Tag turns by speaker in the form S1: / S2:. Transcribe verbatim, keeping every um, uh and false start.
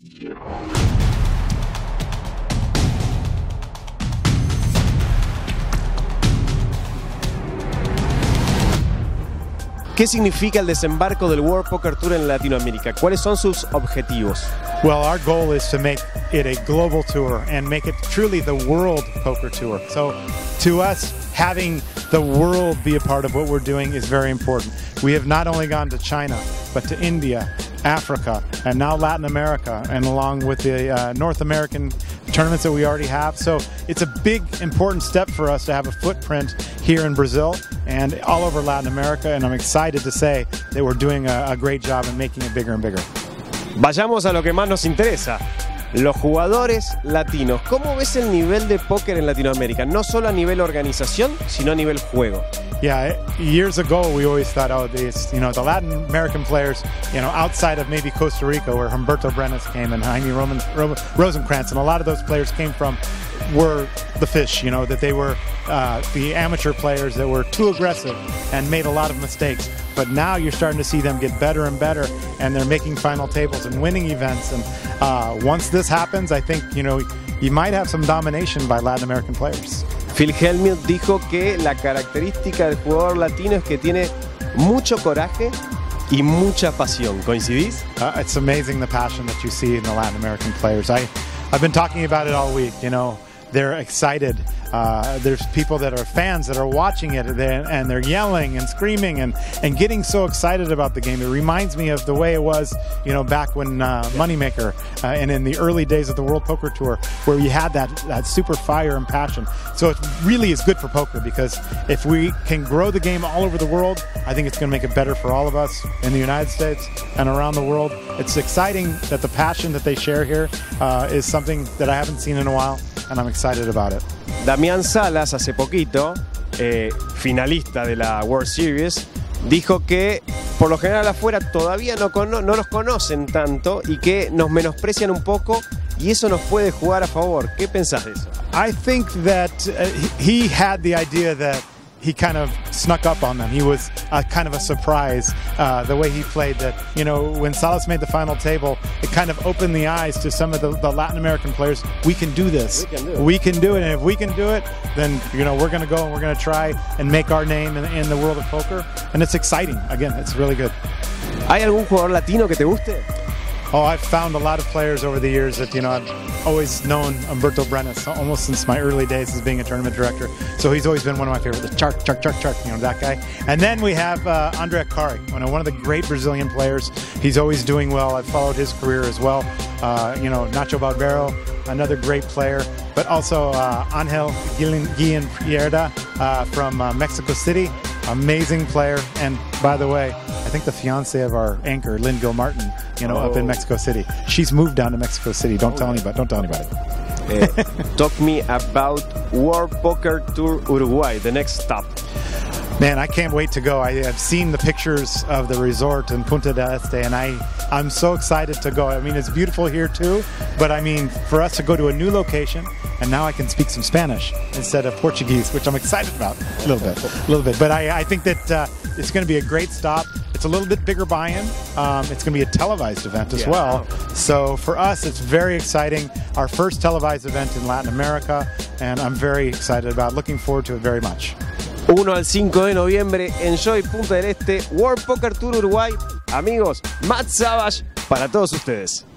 S1: ¿Qué significa el desembarco del World Poker Tour en Latinoamérica? ¿Cuáles son sus objetivos?
S2: Well, our goal is to make it a global tour and make it truly the World Poker Tour. So to us, having the world be a part of what we're doing is very important. We have not only gone to China, but to India, Africa, and now Latin America, and along with the uh, North American tournaments that we already have. So it's a big, important step for us to have a footprint here in Brazil and all over Latin America, and I'm excited to say that we're doing a, a great job in making it bigger and bigger.
S1: Vayamos a lo que más nos interesa, los jugadores latinos. ¿Cómo ves el nivel de póker en Latinoamérica? No solo a nivel organización, sino a nivel juego.
S2: Yeah, years ago we always thought, oh, these, you know, the Latin American players, you know, outside of maybe Costa Rica, where Humberto Brenes came and Jaime Roman, Ro Rosenkrantz, and a lot of those players came from, were the fish, you know, that they were uh, the amateur players that were too aggressive and made a lot of mistakes. But now you're starting to see them get better and better, and they're making final tables and winning events. And uh, once this happens, I think, you know, you might have some domination by Latin American players.
S1: Phil Hellmuth dijo que la característica del jugador latino es que tiene mucho coraje y mucha pasión. ¿Coincidís?
S2: Uh, it's amazing the passion that you see in the Latin American players. I, I've been talking about it all week, you know. They're excited. Uh, there's people that are fans that are watching it, and they're yelling and screaming and, and getting so excited about the game. It reminds me of the way it was, you know, back when uh, Moneymaker uh, and in the early days of the World Poker Tour, where you had that, that super fire and passion. So it really is good for poker, because if we can grow the game all over the world, I think it's going to make it better for all of us in the United States and around the world. It's exciting that the passion that they share here uh, is something that I haven't seen in a while, and I'm excited about it.
S1: Damián Salas, hace poquito, eh, finalista de la World Series, dijo que por lo general afuera todavía no, cono no los conocen tanto y que nos menosprecian un poco, y eso nos puede jugar a favor. ¿Qué pensás de eso?
S2: I think that uh, he had the idea that he kind of snuck up on them. He was uh, kind of a surprise, uh, the way he played that. You know, when Salas made the final table, it kind of opened the eyes to some of the, the Latin American players. We can do this. We can do it. We can do it. And if we can do it, then, you know, we're going to go and we're going to try and make our name in, in the world of poker. And it's exciting. Again, it's really good.
S1: ¿Hay algún jugador latino que te guste?
S2: Oh, I've found a lot of players over the years that, you know, I've always known Humberto Brenes, almost since my early days as being a tournament director. So he's always been one of my favorites. Chark, Chark, Chark, Chark, you know, that guy. And then we have uh, André Kari, you know, one of the great Brazilian players. He's always doing well. I've followed his career as well. Uh, you know, Nacho Barbero, another great player. But also uh, Angel Guillen Pierda uh, from uh, Mexico City. Amazing player. And by the way, I think the fiance of our anchor, Lynn Gilmartin, you know, oh. up in Mexico City. She's moved down to Mexico City. Don't oh. tell anybody. Don't tell anybody.
S1: Uh, talk me about World Poker Tour Uruguay, the next stop.
S2: Man, I can't wait to go. I have seen the pictures of the resort in Punta del Este, and I, I'm so excited to go. I mean, it's beautiful here too, but I mean, for us to go to a new location, and now I can speak some Spanish instead of Portuguese, which I'm excited about a little bit, a little bit. But I, I think that uh, it's going to be a great stop. It's a little bit bigger buy-in. Um, it's going to be a televised event as yeah. well. So for us, it's very exciting. Our first televised event in Latin America, and I'm very excited about it. Looking forward to it very much.
S1: uno al cinco de noviembre, Enjoy Punta del Este, World Poker Tour Uruguay. Amigos, Matt Savage para todos ustedes.